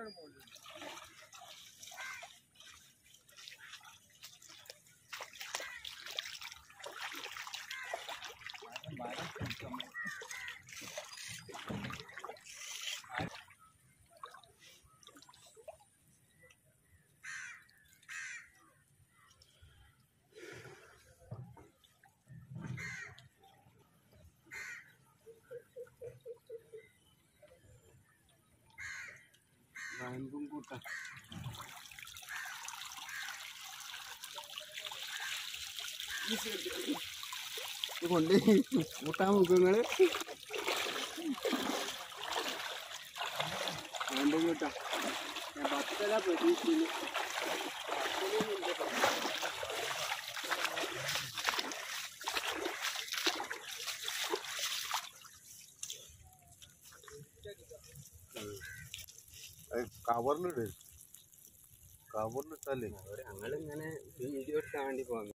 കൊണ്ട് കൂട്ടാൻ മുഖങ്ങള് കൂട്ടാ ഭക്തല പ്രതീക്ഷിക്കുന്നു. കവറിലിട്, കവറിലിട്ടല്ലേ ഞങ്ങളിങ്ങനെ വീഡിയോ എടുക്കാൻ വേണ്ടി പോകുന്നു.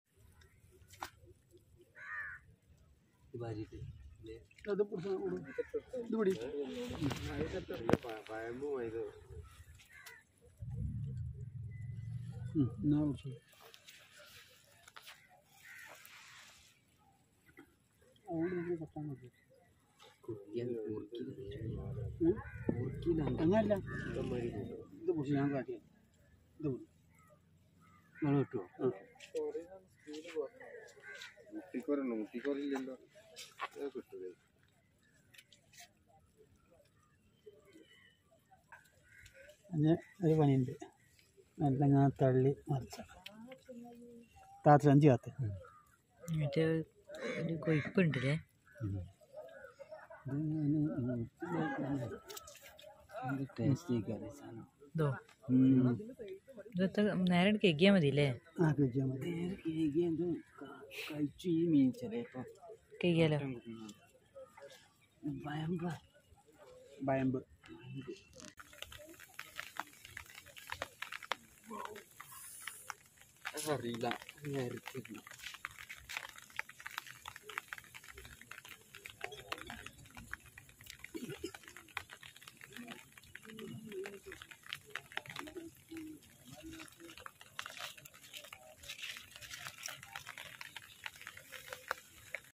പഴമ്പ് മൈദ അങ്ങനല്ല ഇത് പൊടിച്ച് ഞാൻ കാട്ടി ഇത് നിങ്ങൾ കിട്ടുമോ? മുട്ടിക്കോറുണ്ടോ? മുട്ടിക്കോറില്ലല്ലോ, കിട്ടൂലേ? അതിന് ഒരു പണിയുണ്ട്. നല്ല തള്ളി മറിച്ച താത്ത സഞ്ചി കാത്ത് മറ്റേ ഒരു കൊഴുപ്പുണ്ടല്ലേ. ടേസ്റ്റ് ഇതോ ഇതൊക്കെ നേരെ കേക്കിയാൽ മതി അല്ലേ? ആ കഴിച്ചാൽ മതി. കേക്ക് കഴിച്ചു ഈ മീൻ ചിലപ്പോൾ കേക്കിയാലോ? ഭയമ്പ് ഭയമ്പ് അറിയില്ല.